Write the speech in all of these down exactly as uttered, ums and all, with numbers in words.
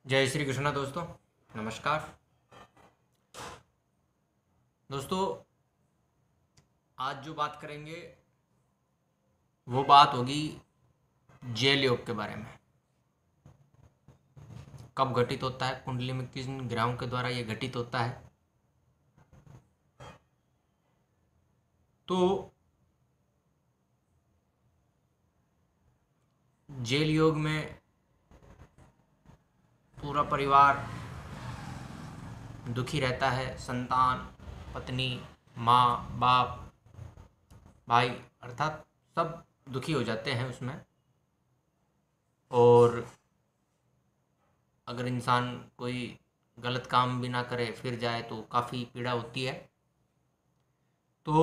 जय श्री कृष्णा दोस्तों, नमस्कार। दोस्तों, आज जो बात करेंगे वो बात होगी जेल योग के बारे में। कब घटित होता है, कुंडली में किन ग्रहों के द्वारा ये घटित होता है। तो जेल योग में पूरा परिवार दुखी रहता है। संतान, पत्नी, माँ, बाप, भाई, अर्थात सब दुखी हो जाते हैं उसमें। और अगर इंसान कोई गलत काम भी ना करे, फिर जाए तो काफ़ी पीड़ा होती है। तो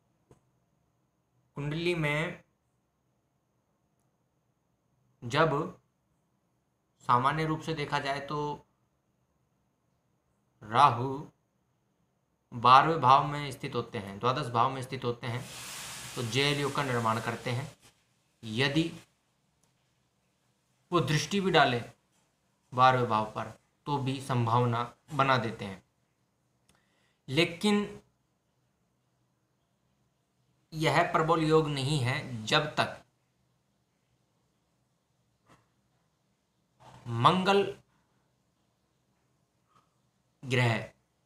कुंडली में जब सामान्य रूप से देखा जाए तो राहु बारहवें भाव में स्थित होते हैं, द्वादश भाव में स्थित होते हैं, तो जेल योग का निर्माण करते हैं। यदि वो दृष्टि भी डाले बारहवें भाव पर तो भी संभावना बना देते हैं। लेकिन यह प्रबल योग नहीं है जब तक मंगल ग्रह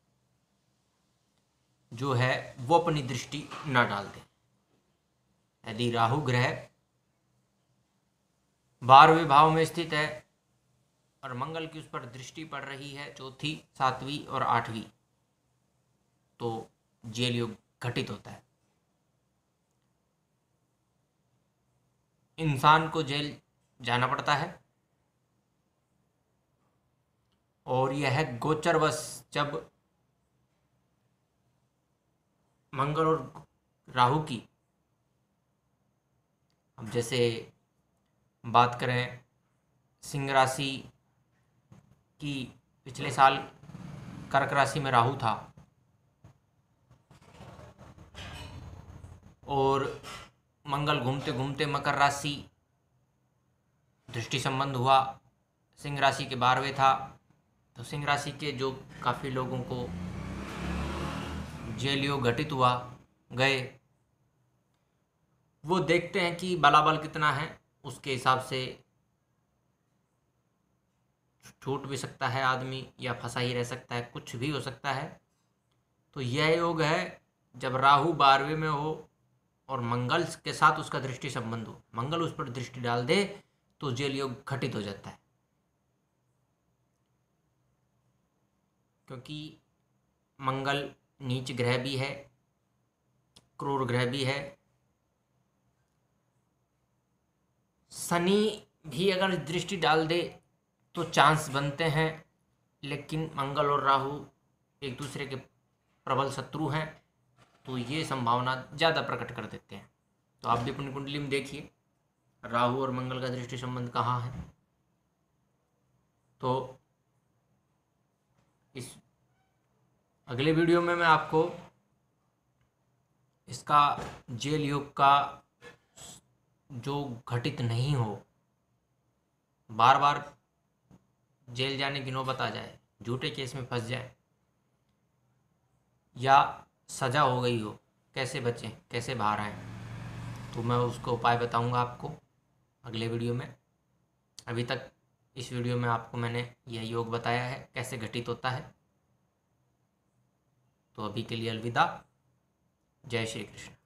जो है वो अपनी दृष्टि न डाल दे। यदि राहु ग्रह बारहवें भाव में स्थित है और मंगल की उस पर दृष्टि पड़ रही है, चौथी, सातवीं और आठवीं, तो जेल योग घटित होता है। इंसान को जेल जाना पड़ता है। और यह गोचरवश जब मंगल और राहु की, अब जैसे बात करें सिंह राशि की, पिछले साल कर्क राशि में राहु था और मंगल घूमते घूमते मकर राशि, दृष्टि संबंध हुआ, सिंह राशि के बारहवें था। तो सिंह राशि के जो काफ़ी लोगों को जेल योग घटित हुआ, गए, वो देखते हैं कि बलाबल कितना है, उसके हिसाब से छूट भी सकता है आदमी या फंसा ही रह सकता है, कुछ भी हो सकता है। तो यह योग है जब राहु बारहवें में हो और मंगल के साथ उसका दृष्टि संबंध हो, मंगल उस पर दृष्टि डाल दे तो जेल योग घटित हो जाता है। क्योंकि मंगल नीच ग्रह भी है, क्रूर ग्रह भी है। शनि भी अगर दृष्टि डाल दे तो चांस बनते हैं, लेकिन मंगल और राहु एक दूसरे के प्रबल शत्रु हैं, तो ये संभावना ज़्यादा प्रकट कर देते हैं। तो आप भी अपनी कुंडली में देखिए राहु और मंगल का दृष्टि संबंध कहाँ है। तो इस अगले वीडियो में मैं आपको इसका जेल योग का जो घटित नहीं हो, बार बार जेल जाने की नौबत आ जाए, झूठे केस में फंस जाए या सजा हो गई हो, कैसे बचें, कैसे बाहर आएँ, तो मैं उसका उपाय बताऊंगा आपको अगले वीडियो में। अभी तक इस वीडियो में आपको मैंने यह योग बताया है कैसे घटित होता है। तो अभी के लिए अलविदा। जय श्री कृष्ण।